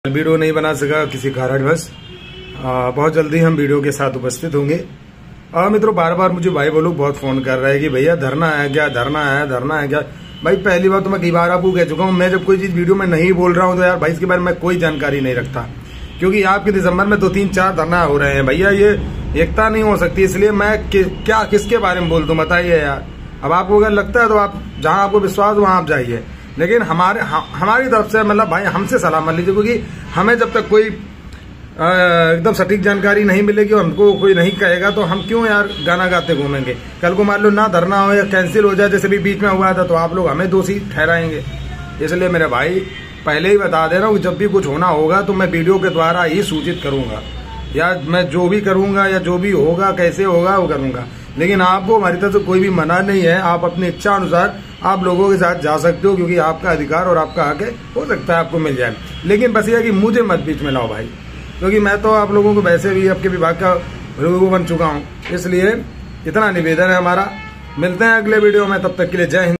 Video नहीं बना सका किसी कारणवश। बहुत जल्दी हम वीडियो के साथ उपस्थित होंगे। मित्रों, बार बार मुझे भाई वो लोग बहुत फोन कर रहे हैं कि भैया धरना है क्या, धरना है क्या। भाई पहली बार तो मैं कई बार आपको कह चुका हूँ, मैं जब कोई चीज वीडियो में नहीं बोल रहा हूँ तो यार भाई इसके बारे में कोई जानकारी नहीं रखता, क्योंकि आपके दिसंबर में 2-3-4 धरना हो रहे हैं। भैया ये एकता नहीं हो सकती, इसलिए मैं क्या किसके बारे में बोल दूं बताइए यार। अब आपको अगर लगता है तो आप जहां आपको विश्वास वहां आप जाइए, लेकिन हमारी तरफ से मतलब भाई हमसे सलाह मत लीजिए, क्योंकि हमें जब तक कोई एकदम सटीक जानकारी नहीं मिलेगी और हमको कोई नहीं कहेगा तो हम क्यों यार गाना गाते घूमेंगे। कल को मान लो ना धरना हो या कैंसिल हो जाए, जैसे भी बीच में हुआ था, तो आप लोग हमें दोषी ठहराएंगे। इसलिए मेरे भाई पहले ही बता दे रहा हूँ, जब भी कुछ होना होगा तो मैं वीडियो के द्वारा ही सूचित करूंगा, या मैं जो भी करूंगा या जो भी होगा कैसे होगा वो करूंगा। लेकिन आपको हमारी तरफ से कोई भी मना नहीं है, आप अपनी इच्छा अनुसार आप लोगों के साथ जा सकते हो, क्योंकि आपका अधिकार और आपका हक है, हो सकता है आपको मिल जाए। लेकिन बस ये कि मुझे मत बीच में लाओ भाई, क्योंकि मैं तो आप लोगों को वैसे भी आपके विभाग का लोगो बन चुका हूँ। इसलिए इतना निवेदन है हमारा। मिलते हैं अगले वीडियो में, तब तक के लिए जय हिंद।